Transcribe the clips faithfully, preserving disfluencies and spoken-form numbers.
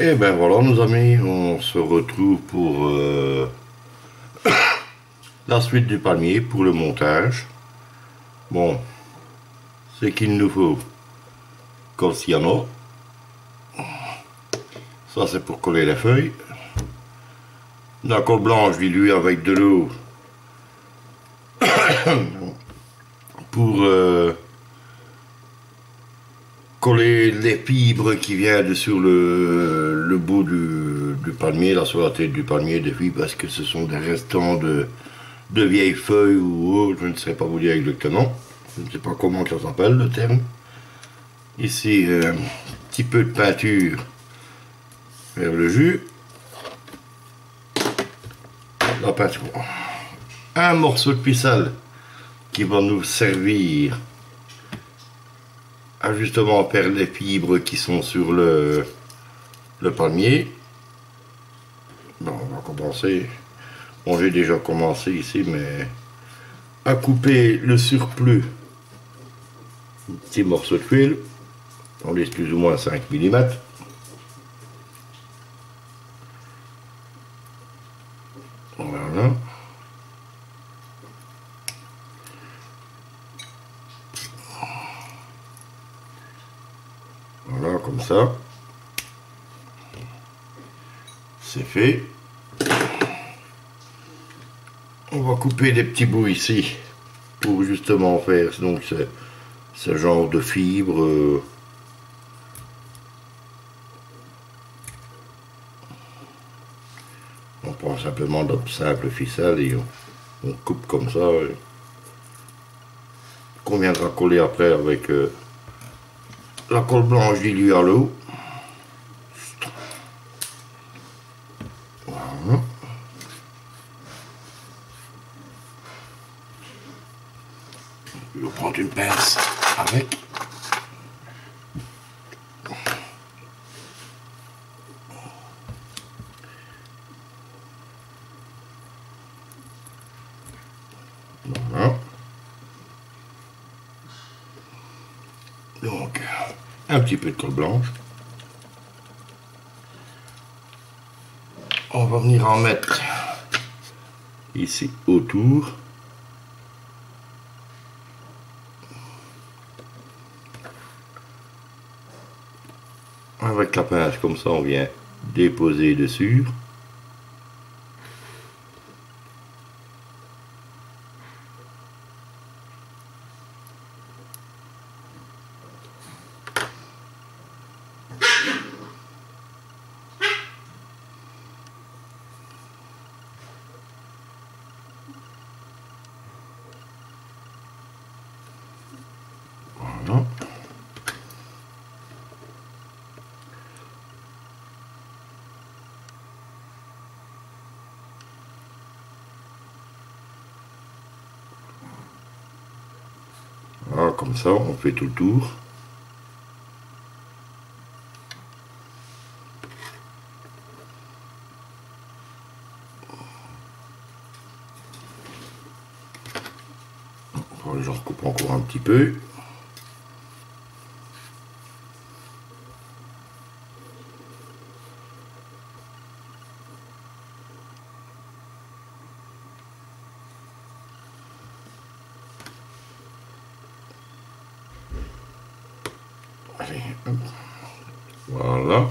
Et ben voilà nos amis, on se retrouve pour euh, la suite du palmier, pour le montage. Bon, ce qu'il nous faut, comme s'il y en a. Ça c'est pour coller les feuilles. La colle blanche diluée avec de l'eau pour euh, coller les fibres qui viennent sur le, le bout du, du palmier, là sur la tête du palmier, des fibres, parce que ce sont des restants de, de vieilles feuilles ou autre, je ne sais pas vous dire exactement. Je ne sais pas comment ça s'appelle le terme. Ici, un petit peu de peinture vers le jus. La peinture. Un morceau de ficelle qui va nous servir à justement faire les fibres qui sont sur le, le palmier. Bon, on va commencer. Bon, j'ai déjà commencé ici, mais à couper le surplus. Un petit morceau de fil. On laisse plus ou moins cinq millimètres. Voilà. Voilà, comme ça. C'est fait. On va couper des petits bouts ici pour justement faire donc ce, ce genre de fibre. Euh, on prend simplement notre simple ficelle et on, on coupe comme ça. Qu'on viendra coller après avec euh, la colle blanche diluée à l'eau. Voilà. Je vais prendre une pince avec. Voilà. Donc, un petit peu de colle blanche. On va venir en mettre ici autour. Avec la pince, comme ça, on vient déposer dessus. Voilà. Voilà, comme ça, on fait tout le tour. Je recoupe encore un petit peu. Allez, hop. Voilà.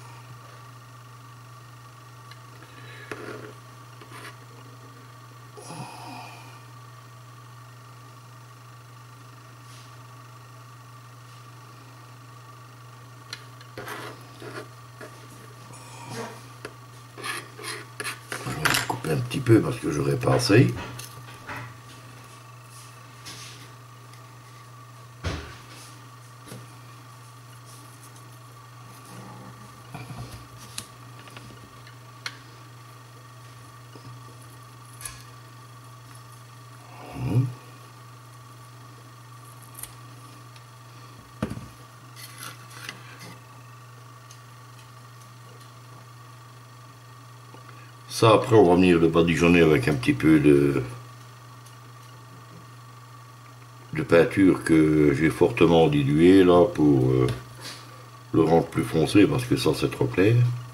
Je vais couper un petit peu parce que j'aurais pas assez. Ça, après, on va venir le badigeonner avec un petit peu de, de peinture que j'ai fortement diluée là pour euh, le rendre plus foncé parce que ça, c'est trop clair.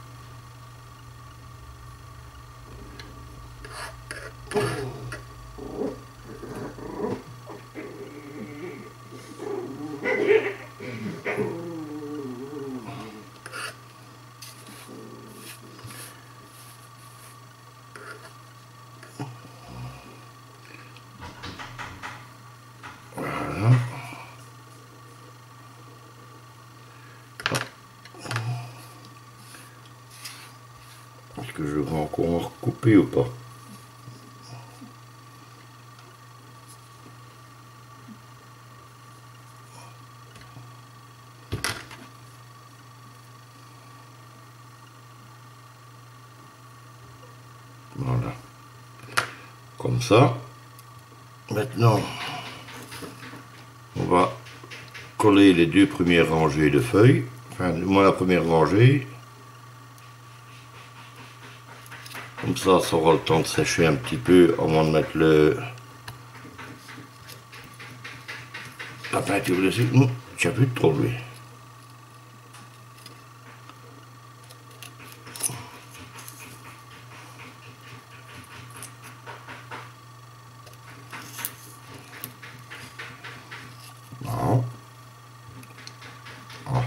que je vais encore couper ou pas? Voilà. Comme ça. Maintenant, on va coller les deux premières rangées de feuilles. Enfin, moi la première rangée. Comme ça, ça aura le temps de sécher un petit peu avant de mettre le la peinture dessus. Non, tu as plus de trop lui. Voilà. Voilà.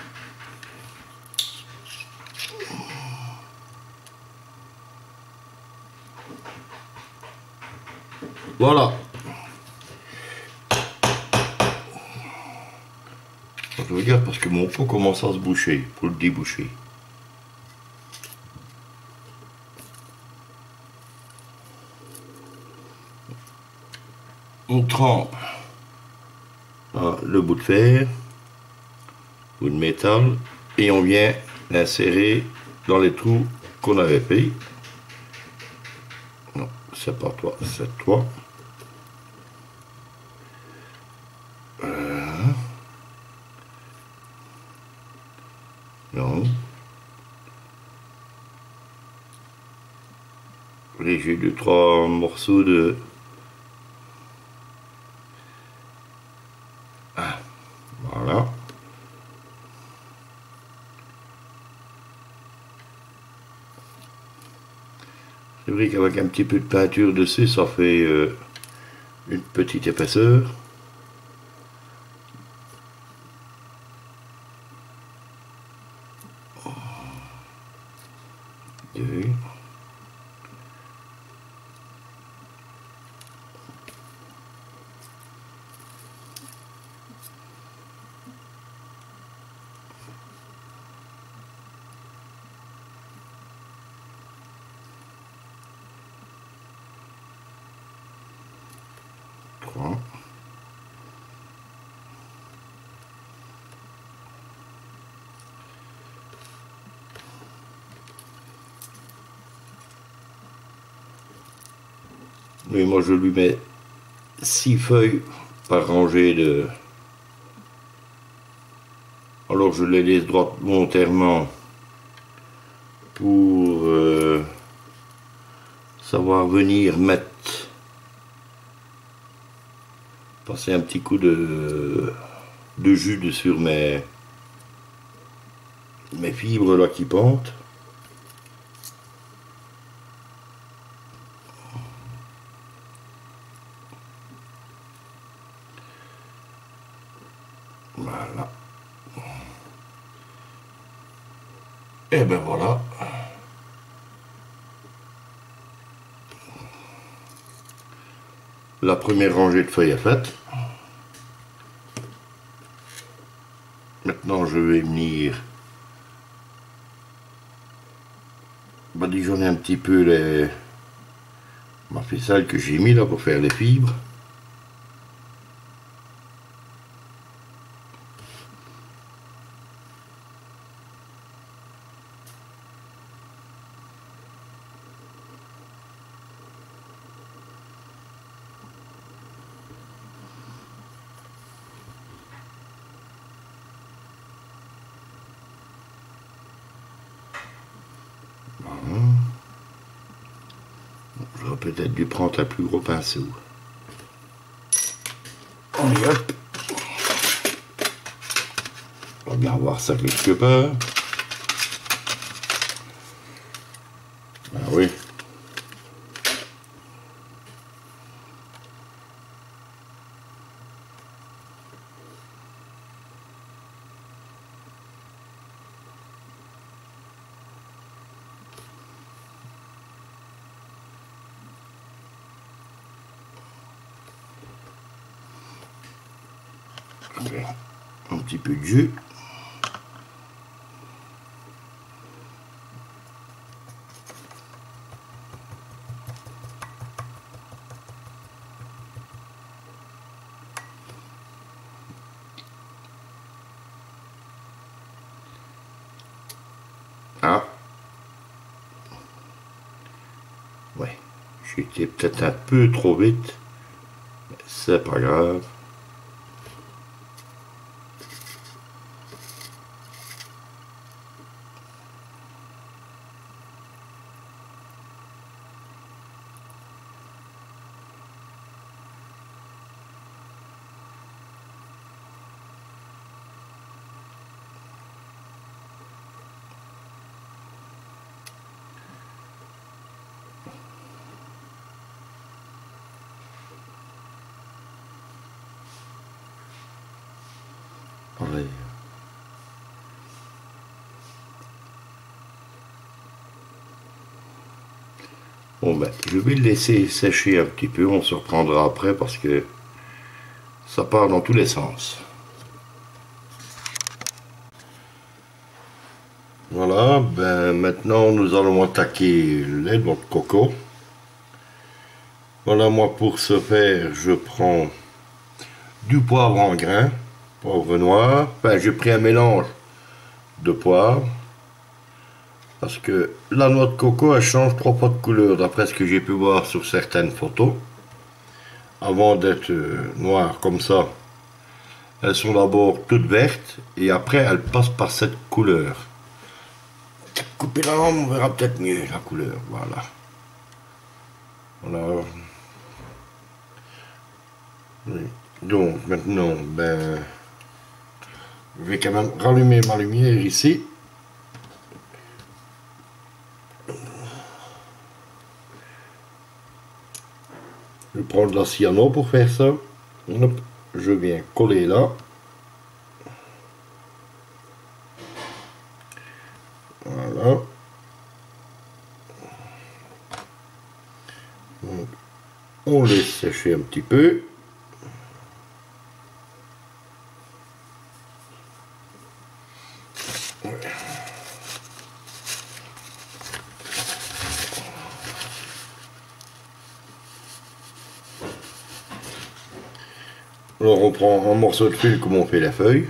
Voilà. Je regarde parce que mon pot commence à se boucher pour le déboucher. On trempe ah, le bout de fer, bout de métal, et on vient l'insérer dans les trous qu'on avait pris. Non, c'est pas toi, c'est toi. Voilà. Non. Et j'ai deux, trois morceaux de... Ah, voilà. C'est vrai qu'avec un petit peu de peinture dessus, ça fait euh, une petite épaisseur. Deux. Trois. Mais moi je lui mets six feuilles par rangée de... Alors je les laisse droite volontairement pour euh, savoir venir mettre, passer un petit coup de, de jus sur mes, mes fibres là qui pendent. Voilà. Et ben voilà. La première rangée de feuilles est faite. Maintenant je vais venir badigeonner un petit peu les ma ficelle que j'ai mis là pour faire les fibres. J'aurais peut-être dû prendre un plus gros pinceau. Allez hop. On va bien voir ça quelque part. Ah oui. Un petit peu de jus. J'ai été peut-être un peu trop vite. C'est pas grave. Allez. Bon ben, je vais le laisser sécher un petit peu, on se reprendra après parce que ça part dans tous les sens. Voilà, ben maintenant nous allons attaquer les noix de coco. Voilà, moi pour ce faire, je prends du poivre en grains, poivre noir. Enfin, j'ai pris un mélange de poivre. Parce que la noix de coco, elle change trois fois de couleur, d'après ce que j'ai pu voir sur certaines photos. Avant d'être euh, noires comme ça, elles sont d'abord toutes vertes, et après elles passent par cette couleur. Couper la lampe, on verra peut-être mieux la couleur, voilà. Voilà. Oui. Donc maintenant, ben, je vais quand même rallumer ma lumière ici. Je prends de la cyano pour faire ça. Hop, je viens coller là. Voilà. Donc, on laisse sécher un petit peu. Alors on prend un morceau de fil comme on fait la feuille.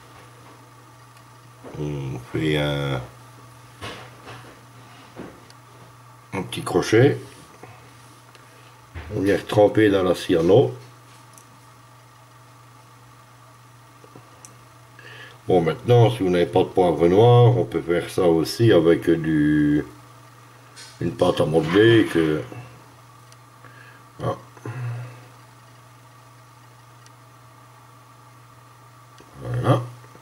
On fait un, un petit crochet. On vient tremper dans la cyano. Bon, maintenant, si vous n'avez pas de poivre noir, on peut faire ça aussi avec du une pâte à modeler que ah. Voilà.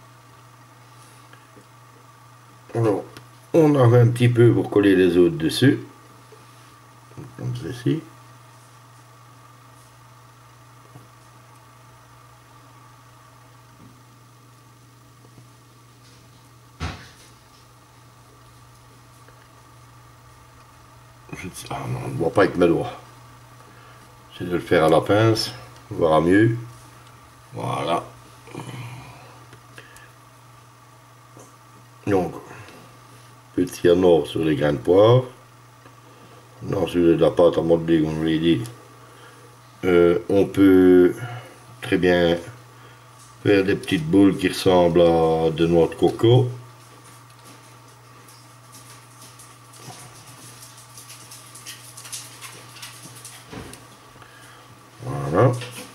Alors, on en met un petit peu pour coller les autres dessus, comme ceci. Ah non, on ne voit pas avec mes doigts. J'essaie de le faire à la pince, on verra mieux. Voilà. Donc, petit cyano sur les grains de poivre. Non, sur de la pâte à modeler, comme je l'ai dit. Euh, on peut très bien faire des petites boules qui ressemblent à de noix de coco. Voilà.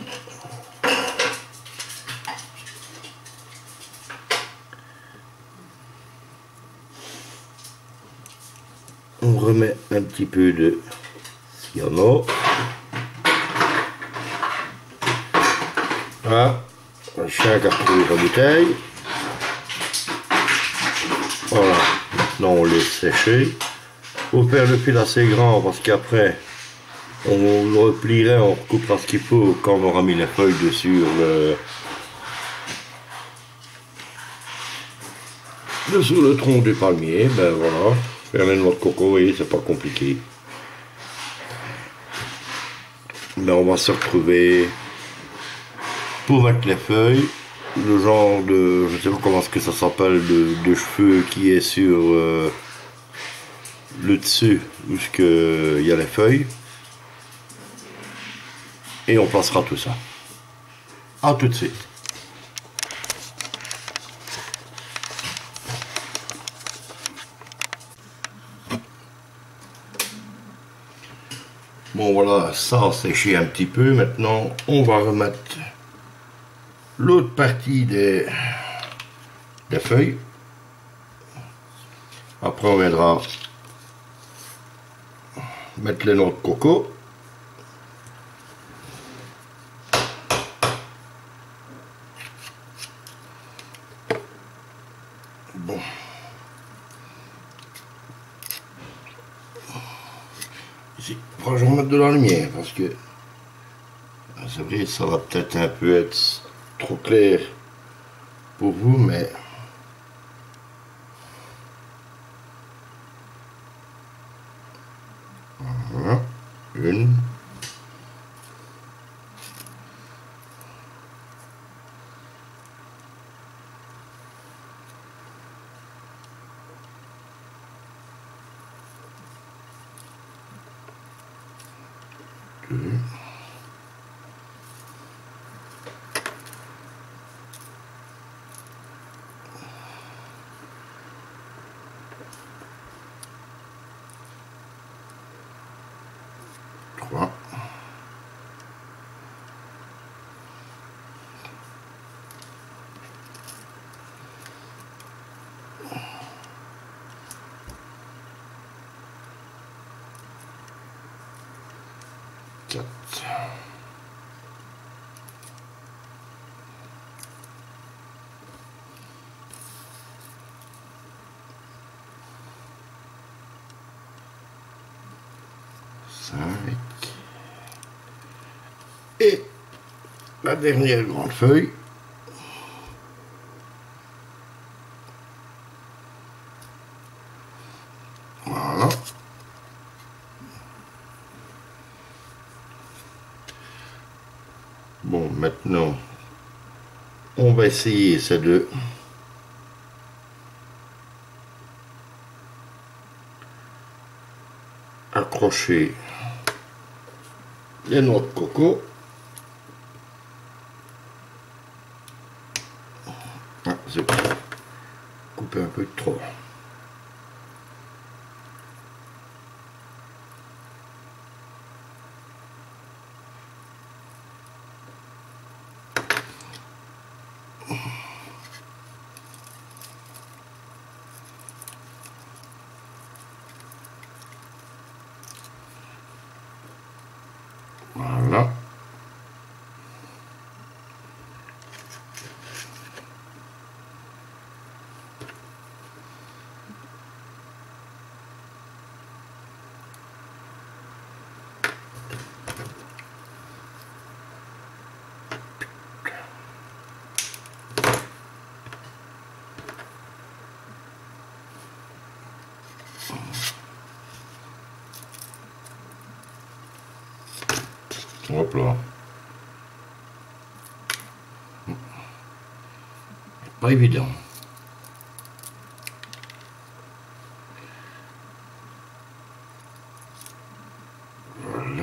On remet un petit peu de cyano. Voilà, chien qui a retrouvé la bouteille. Voilà, maintenant on laisse sécher. Il faut faire le fil assez grand parce qu'après on le replierait, on recoupera ce qu'il faut quand on aura mis les feuilles dessus le, sur le tronc du palmier. Ben voilà, faire les noix de coco, oui, c'est pas compliqué. Ben on va se retrouver pour mettre les feuilles, le genre de, je sais pas comment est-ce que ça s'appelle, de, de cheveux qui est sur euh, le dessus, jusqu'il y a les feuilles. Et on passera tout ça. A tout de suite. Bon voilà, ça a séché un petit peu. Maintenant, on va remettre l'autre partie des, des feuilles. Après, on viendra mettre les noix de coco. Bon. Ici, je vais mettre de la lumière parce que c'est vrai, ça va peut-être un peu être trop clair pour vous, mais voilà, une, deux, trois, quatre, cinq et la dernière grande feuille. Voilà. Bon, maintenant, on va essayer c'est de accrocher les noix de coco. Ah, c'est coupé un peu trop. Voilà. Hop là. Pas évident. Voilà.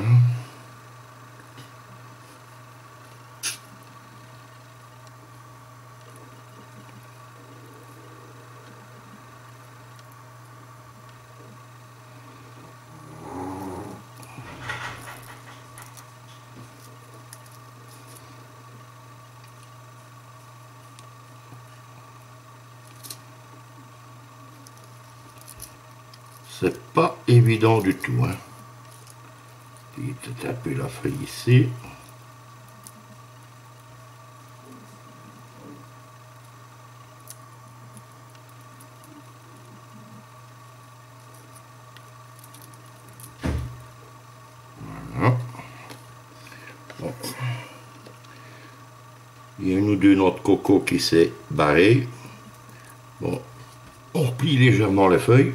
C'est pas évident du tout. Hein. Puis peut-être un peu la feuille ici. Voilà. Bon. Il y a une ou deux noix de coco qui s'est barrée. Bon, on replie légèrement les feuilles.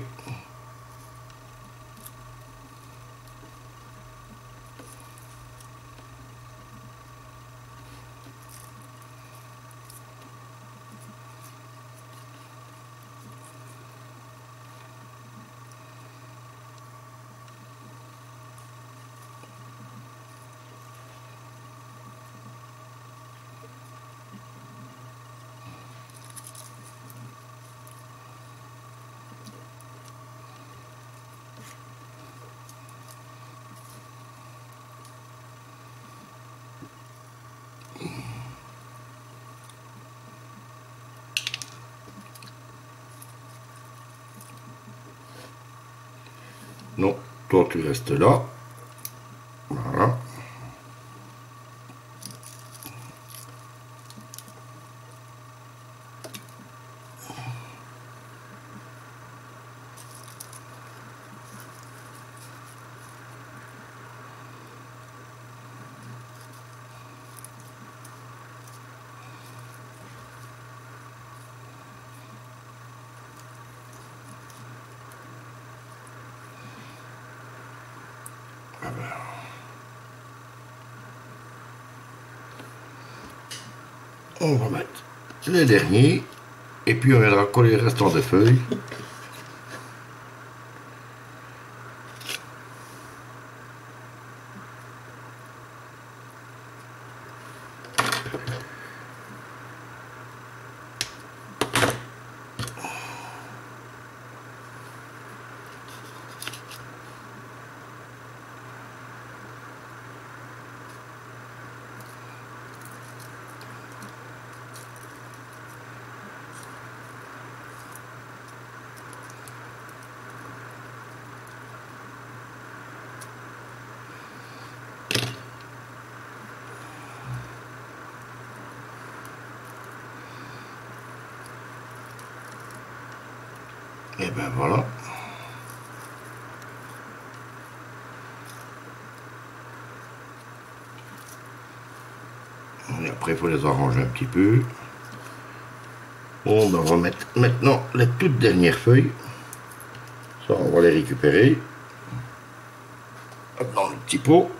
Non, toi tu restes là. Voilà. On va mettre les derniers et puis on viendra coller le restant des feuilles. Et ben voilà. Et après, il faut les arranger un petit peu. On va remettre maintenant les toutes dernières feuilles. Ça, on va les récupérer dans le petit pot.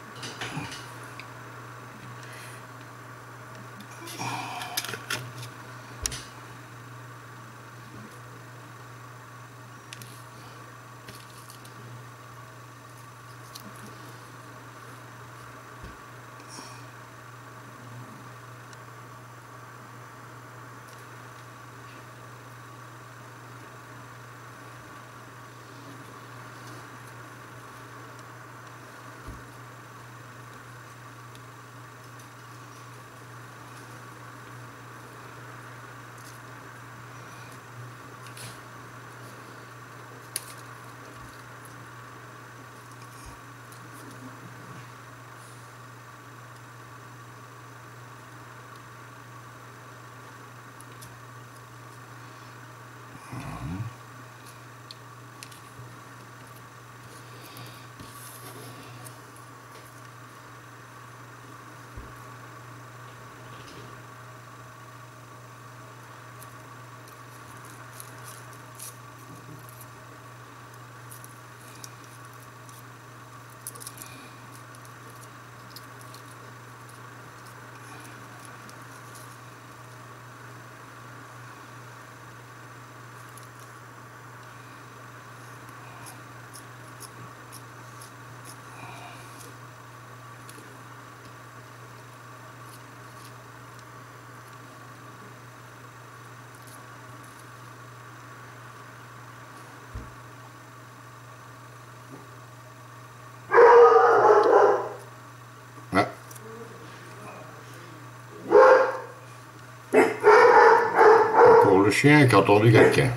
Le chien qui a entendu quelqu'un.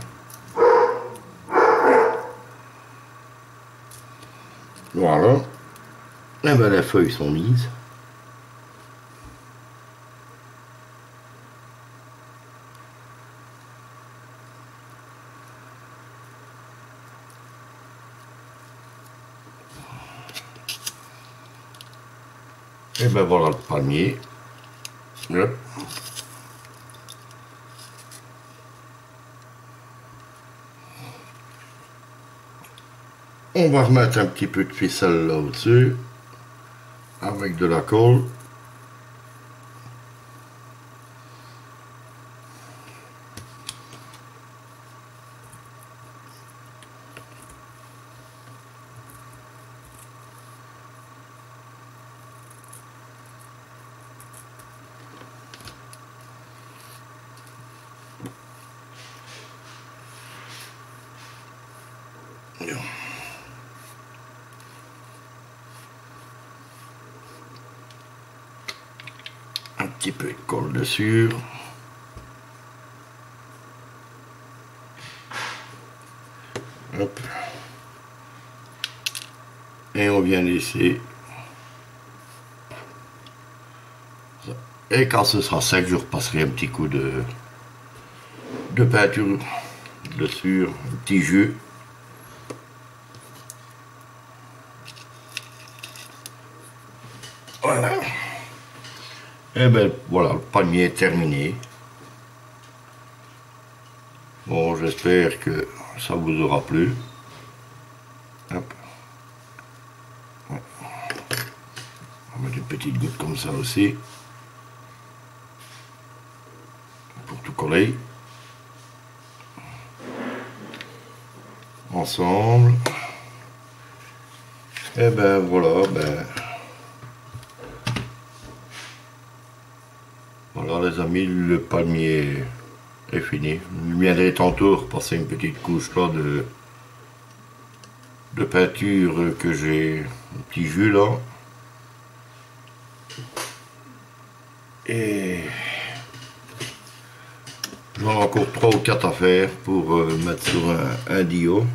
Voilà. Et ben les feuilles sont mises. Et ben voilà le palmier. Hop. On va remettre un petit peu de ficelle là au-dessus, avec de la colle. Un petit peu de colle dessus. Hop. Et on vient laisser. Et quand ce sera sec, je repasserai un petit coup de, de peinture dessus, un petit jus. Voilà. Et ben voilà, le palmier est terminé. Bon, j'espère que ça vous aura plu. Hop. On va mettre une petite goutte comme ça aussi. Pour tout coller. Ensemble. Et ben voilà, ben. Voilà les amis, le palmier est fini. Je viendrai tantôt repasser une petite couche là de, de peinture que j'ai, un petit jus là. Et j'en ai encore trois ou quatre à faire pour euh, mettre sur un, un dio.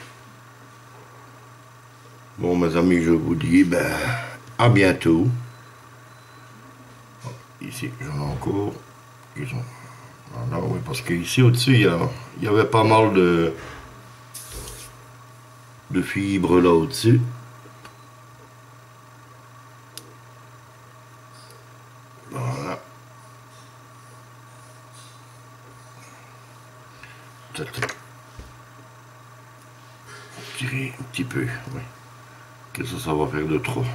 Bon mes amis, je vous dis ben à bientôt. Ici j'en ai encore. Ils ont... Voilà, oui, parce qu'ici au-dessus il y, y avait pas mal de, de fibres là au-dessus. Voilà. Peut-être tirer un petit peu, oui. Qu'est-ce que ça va faire de trop?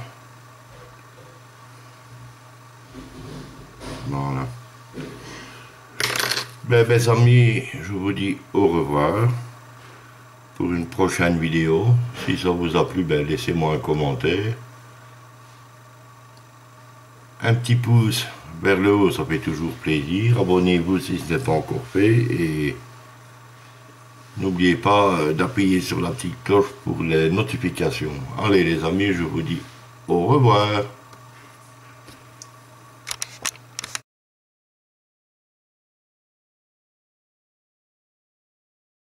Voilà. Ben, mes amis, je vous dis au revoir pour une prochaine vidéo. Si ça vous a plu, ben, laissez-moi un commentaire. Un petit pouce vers le haut, ça fait toujours plaisir. Abonnez-vous si ce n'est pas encore fait. Et n'oubliez pas d'appuyer sur la petite cloche pour les notifications. Allez les amis, je vous dis au revoir.